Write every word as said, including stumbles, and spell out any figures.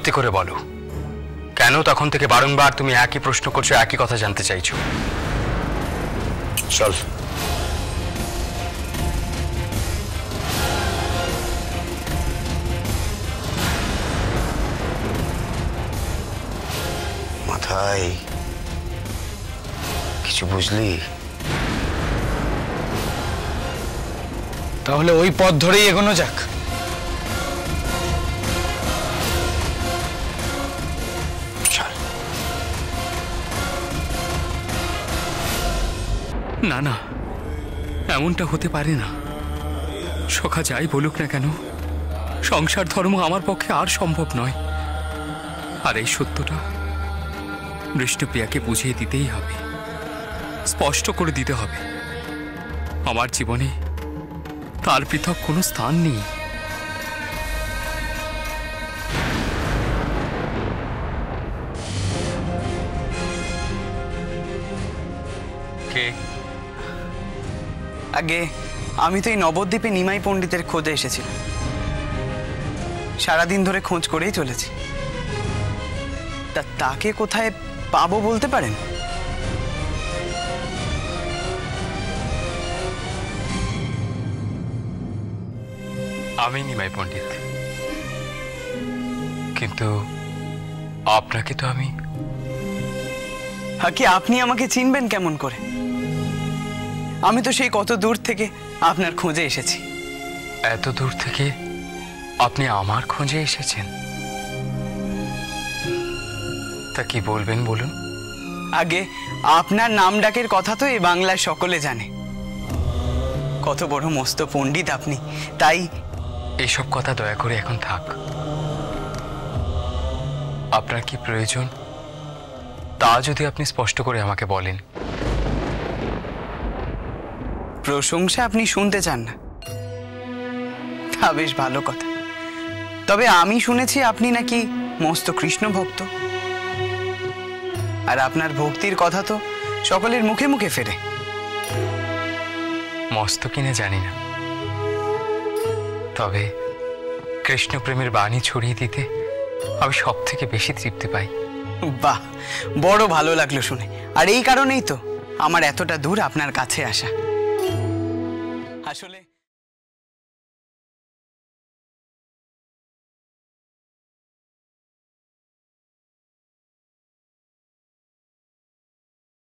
সত্যি করে বলো, কেন তখন থেকে বারংবার তুমি একই প্রশ্ন করছো, একই কথা জানতে চাইছো? চল। মাথায় কিছু বুঝলি? তাহলে ওই পথ ধরেই এগোনো যাক। না না, এমনটা হতে পারে না। সখা যাই বলুক না কেন, সংসার ধর্ম আমার পক্ষে আর সম্ভব নয়। আর এই সত্যটা বিষ্ণুপ্রিয়াকে বুঝিয়ে দিতেই হবে, স্পষ্ট করে দিতে হবে। আমার জীবনে তার পৃথক কোনো স্থান নেই। কে? আগে আমি তো এই নবদ্বীপে নিমাই পণ্ডিতের খোঁজে এসেছিলাম। সারাদিন ধরে খোঁজ করেই চলেছি। তা তাকে কোথায় পাবো বলতে পারেন? আমি নিমাই পণ্ডিত, কিন্তু আপনাকে তো আমি। কি আপনি আমাকে চিনবেন কেমন করে? আমি তো সেই কত দূর থেকে আপনার খোঁজে এসেছি। এত দূর থেকে আপনি আমার খোঁজে এসেছেন? তা কি বলবেন বলুন। আগে আপনার নাম ডাকের কথা তো এই বাংলায় সকলে জানে। কত বড় মস্ত পণ্ডিত আপনি, তাই এসব কথা দয়া করে এখন থাক। আপনার কি প্রয়োজন তা যদি আপনি স্পষ্ট করে আমাকে বলেন। প্রশংসা আপনি শুনতে চান না, তা বেশ ভালো কথা। তবে আমি শুনেছি আপনি নাকি মস্ত কৃষ্ণ ভক্ত, আর আপনার ভক্তির কথা তো সকলের মুখে মুখে ফেরে। মস্ত কিনে জানি না, তবে কৃষ্ণ প্রেমের বাণী ছড়িয়ে দিতে আমি সব থেকে বেশি তৃপ্তি পাই। বাহ, বড় ভালো লাগলো শুনে। আর এই কারণেই তো আমার এতটা দূর আপনার কাছে আসা। আসলে